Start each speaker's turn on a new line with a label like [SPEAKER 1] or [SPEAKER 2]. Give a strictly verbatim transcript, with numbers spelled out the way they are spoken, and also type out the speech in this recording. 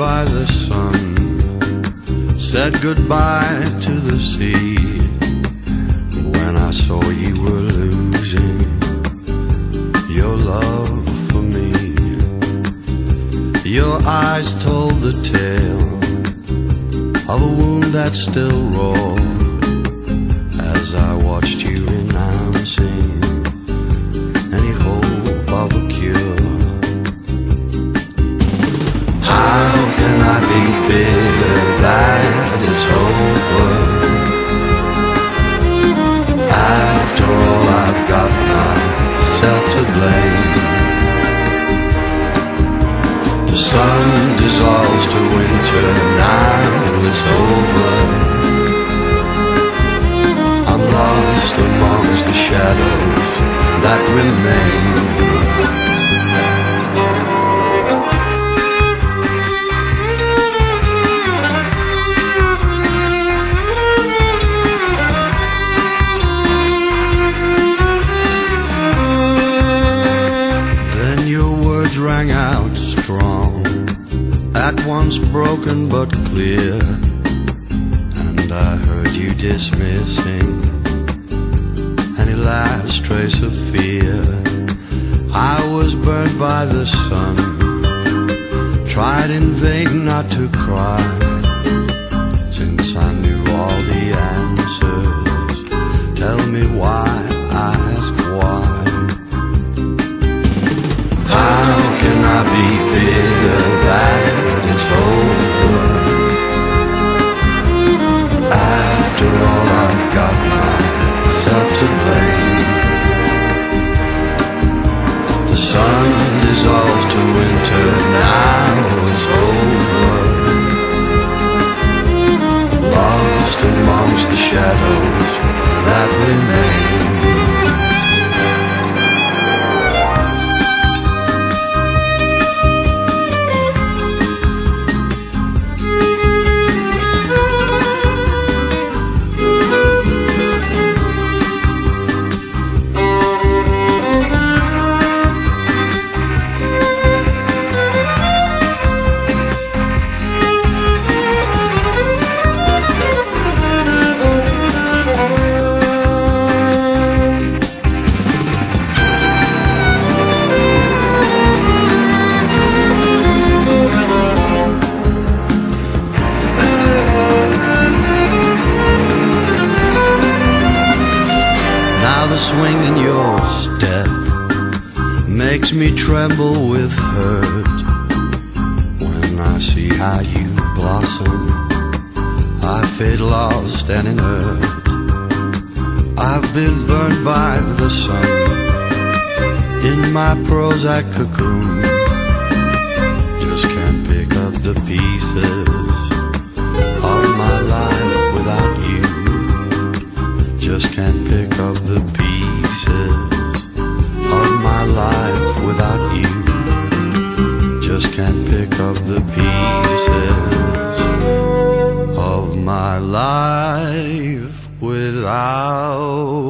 [SPEAKER 1] by the sun, said goodbye to the sea. When I saw you were losing your love for me, your eyes told the tale of a wound that's still raw. As I watched you renouncing any hope of a cure, how can I be bitter that it's over? After all, I've got myself to blame. The sun dissolves to winter, now it's over. I'm lost amongst the shadows that remain. Rang out strong, at once broken but clear, and I heard you dismissing any last trace of fear. I was burned by the sun, tried in vain not to cry, since I knew all the answers. Tell me why, I ask why. How can I be bitter that it's over? After all, I've got myself to blame. The sun dissolves to winter, now it's over. Lost amongst the shadows that remain. Swing in your step makes me tremble with hurt. When I see how you blossom, I fade lost and inert. I've been burned by the sun in my Prozac cocoon. Just can't pick up the pieces of my life without you. Just can't pick up the pieces of my life without you. Just can't pick up the pieces of my life without